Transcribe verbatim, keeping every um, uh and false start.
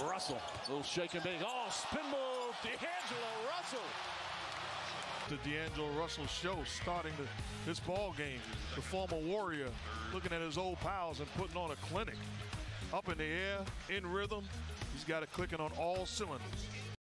Russell, a little shake and bake. Oh, spin move, DAngelo Russell. The DAngelo Russell show starting the, this ball game. The former Warrior looking at his old pals and putting on a clinic. Up in the air, in rhythm. He's got it clicking on all cylinders.